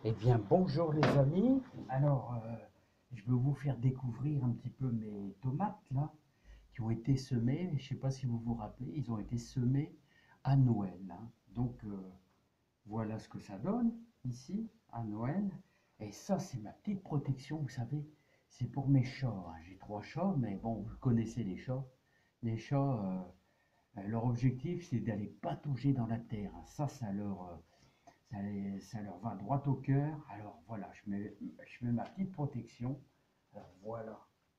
Eh bien, bonjour les amis. Alors, je vais vous faire découvrir un petit peu mes tomates là, qui ont été semées. Je ne sais pas si vous vous rappelez, ils ont été semés à Noël, hein. Donc, voilà ce que ça donne ici à Noël. Et ça, c'est ma petite protection, vous savez. C'est pour mes chats, hein. J'ai 3 chats, mais bon, vous connaissez les chats. Les chats, leur objectif, c'est d'aller patauger dans la terre, hein. Ça leur va droit au cœur. Alors voilà, je mets ma petite protection. Alors voilà.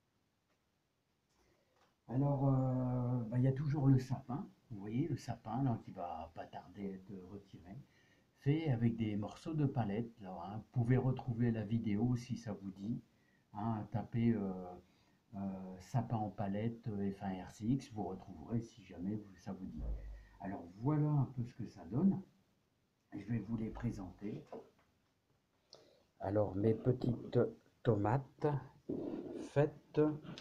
Alors, bah, il y a toujours le sapin. Vous voyez le sapin là qui va pas tarder à être retiré. Fait avec des morceaux de palette. Là, hein. Vous pouvez retrouver la vidéo si ça vous dit, hein. Tapez sapin en palette F1 RCX, vous retrouverez si jamais ça vous dit. Alors voilà un peu ce que ça donne. Je vais vous les présenter. Alors, mes petites tomates faites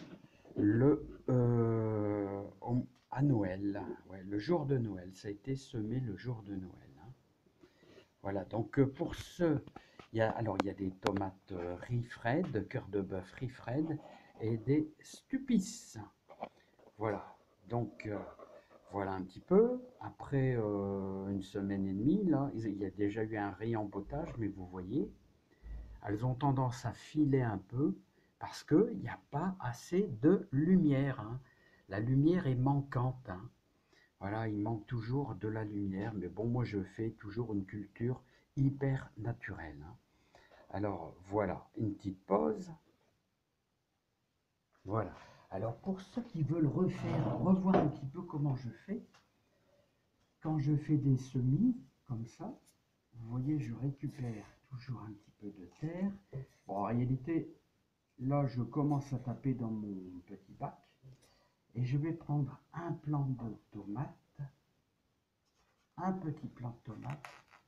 à Noël, ouais, le jour de Noël. Ça a été semé le jour de Noël, hein. Voilà, donc pour ce, il y a des tomates riz Fred, cœur de bœuf riz Fred et des stupis. Voilà, donc voilà un petit peu. Après une semaine et demie, là, il y a déjà eu un réembottage, mais vous voyez, elles ont tendance à filer un peu parce qu'il n'y a pas assez de lumière, hein. La lumière est manquante, hein. Voilà, il manque toujours de la lumière, mais bon, moi je fais toujours une culture hyper naturelle, hein. Alors voilà, une petite pause. Voilà. Alors pour ceux qui veulent revoir un petit peu comment je fais, quand je fais des semis comme ça, vous voyez, je récupère toujours un petit peu de terre. Bon, en réalité, là, je commence à taper dans mon petit bac et je vais prendre un plant de tomate, un petit plant de tomate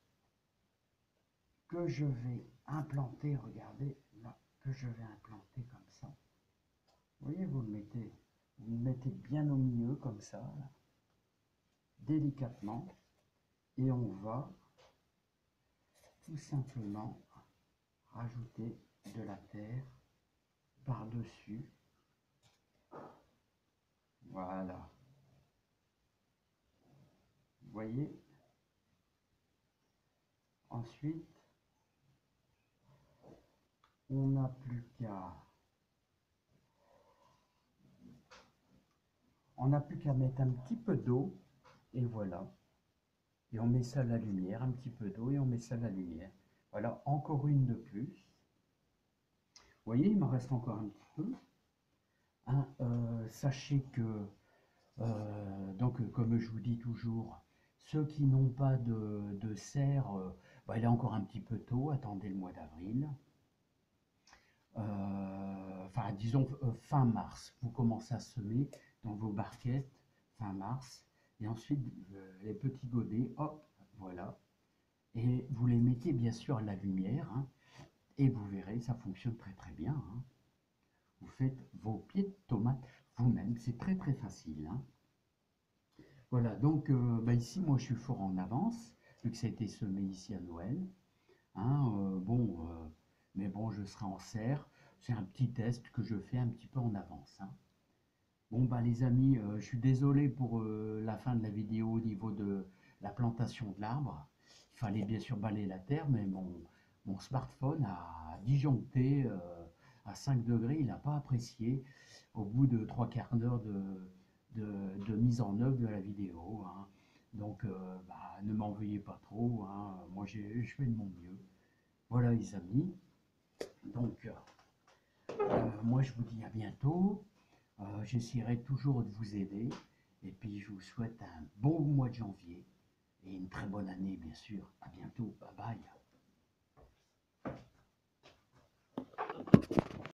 que je vais implanter, regardez, là, que je vais implanter comme ça. Vous voyez, vous le mettez bien au milieu comme ça, là, délicatement, et on va tout simplement rajouter de la terre par-dessus. Voilà. Vous voyez? Ensuite, on n'a plus qu'à mettre un petit peu d'eau, et voilà. Et on met ça à la lumière, un petit peu d'eau, et on met ça à la lumière. Voilà, encore une de plus. Vous voyez, il m'en reste encore un petit peu, hein. Sachez que, donc, comme je vous dis toujours, ceux qui n'ont pas de serre, bah, il est encore un petit peu tôt, attendez le mois d'avril. Enfin, disons fin mars, vous commencez à semer dans vos barquettes, fin mars, et ensuite les petits godets, hop, voilà, et vous les mettez bien sûr à la lumière, hein, et vous verrez, ça fonctionne très très bien, hein. Vous faites vos pieds de tomates vous-même, c'est très très facile, hein. Voilà, donc bah ici, moi je suis fort en avance, vu que ça a été semé ici à Noël, hein, mais bon, je serai en serre. C'est un petit test que je fais un petit peu en avance, hein. Bon, bah les amis, je suis désolé pour la fin de la vidéo au niveau de la plantation de l'arbre. Il fallait bien sûr balayer la terre, mais mon smartphone a disjoncté à 5 degrés. Il n'a pas apprécié au bout de 3/4 d'heure de mise en œuvre de la vidéo, hein. Donc, bah, ne m'en veuillez pas trop, hein. Moi, je fais de mon mieux. Voilà les amis. Donc, moi je vous dis à bientôt. J'essaierai toujours de vous aider. Et puis je vous souhaite un bon mois de janvier et une très bonne année bien sûr. À bientôt. Bye bye.